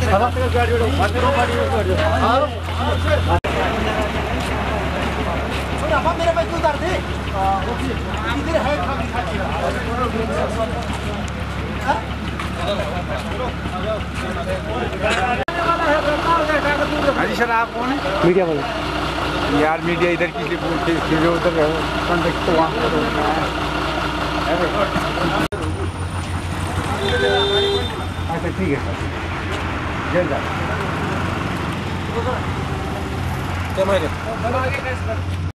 मेरे भाई तू उतार दे इधर है हाँ जी सर, आप कौन है? मीडिया वाले यार मीडिया इधर किसी पूछते उधर कॉन्टेक्ट तो वहाँ अच्छा ठीक है सर, जल्द